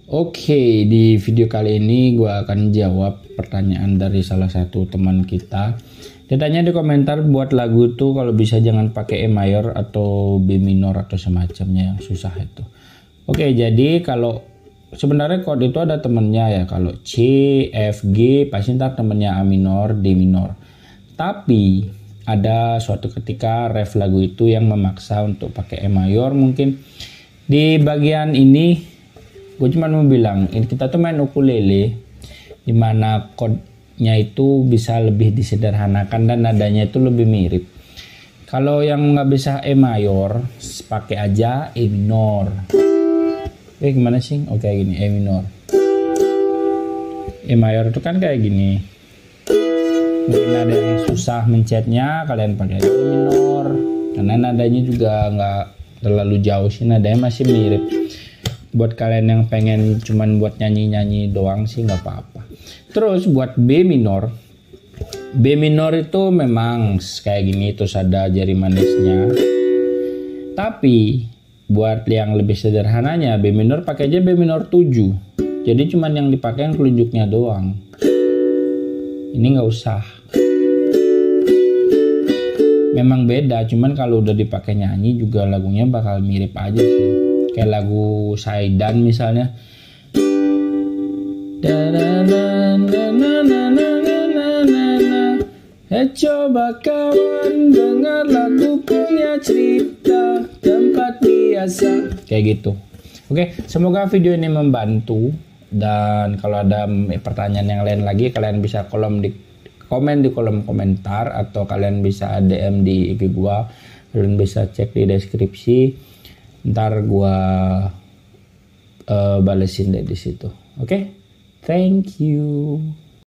Oke, di video kali ini gue akan jawab pertanyaan dari salah satu teman kita. Dia tanya di komentar, buat lagu tuh kalau bisa jangan pakai E mayor atau B minor atau semacamnya yang susah itu. Oke, jadi kalau sebenarnya chord itu ada temennya ya. Kalau C, F, G pasti ntar temennya A minor, D minor. Tapi ada suatu ketika ref lagu itu yang memaksa untuk pakai E mayor. Mungkin di bagian ini gue cuma mau bilang, ini kita tuh main ukulele dimana chordnya itu bisa lebih disederhanakan dan nadanya itu lebih mirip. Kalau yang nggak bisa E mayor, pakai aja E minor. Gimana sih? Oke, gini, E minor. E mayor itu kan kayak gini. Mungkin ada yang susah mencetnya, kalian pakai E minor. Karena nadanya juga nggak terlalu jauh sih, nadanya masih mirip. Buat kalian yang pengen cuman buat nyanyi-nyanyi doang sih nggak apa-apa. Terus buat B minor itu memang kayak gini, terus ada jari manisnya. Tapi buat yang lebih sederhananya B minor pakai aja B minor 7. Jadi cuman yang dipakai yang telunjuknya doang. Ini nggak usah. Memang beda, cuman kalau udah dipakai nyanyi juga lagunya bakal mirip aja sih. Kayak lagu Saidan misalnya. Coba kawan dengar lagu punya cerita tempat biasa. Kayak gitu. Oke, semoga video ini membantu. Dan kalau ada pertanyaan yang lain lagi, kalian bisa komen di kolom komentar, atau kalian bisa DM di IG gua. Kalian bisa cek di deskripsi. Ntar gua balesin deh di situ. Oke? Thank you.